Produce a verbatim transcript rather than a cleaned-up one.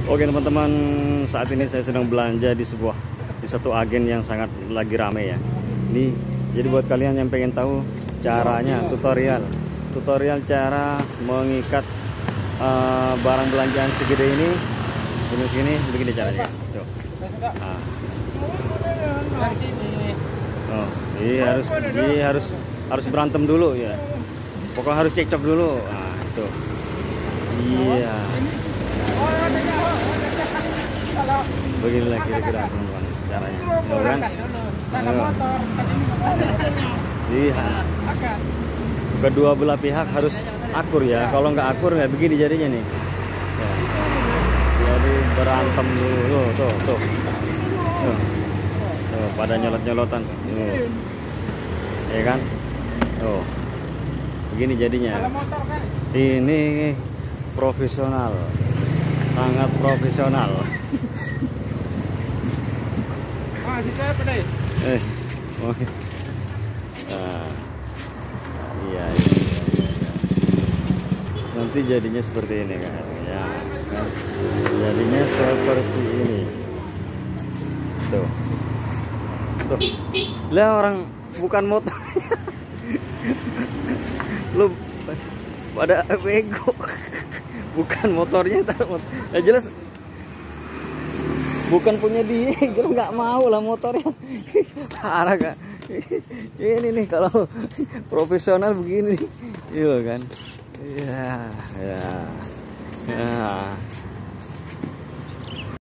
Oke teman-teman, saat ini saya sedang belanja di sebuah di satu agen yang sangat lagi rame ya. Ini jadi buat kalian yang pengen tahu caranya, tutorial, tutorial cara mengikat uh, barang belanjaan segede ini, ini sini begini caranya. Tuh. Nah. Oh, ini harus, ini harus harus berantem dulu ya. Pokoknya harus cekcok dulu. Nah, itu. Iya. Beginilah kira-kira teman-teman caranya, ya kan? Lihat, kedua belah pihak harus akur ya. Kalau nggak akur nggak begini jadinya nih. Ya. Jadi berantem dulu, tuh, tuh, tuh, tuh pada nyolot-nyolotan, tuh, ya kan? Tuh, begini jadinya. Ini profesional, sangat profesional. Eh, oh. Nah, iya, iya, iya. Nanti jadinya seperti ini kan, ya, kan? Jadinya seperti ini, tuh, tuh, lah orang bukan motor, lu pada bego, bukan motornya, ya jelas. Bukan punya dia, jelas nggak mau lah motornya. Parah kak. Ini nih kalau profesional begini, iya kan? Iya, ya, ya.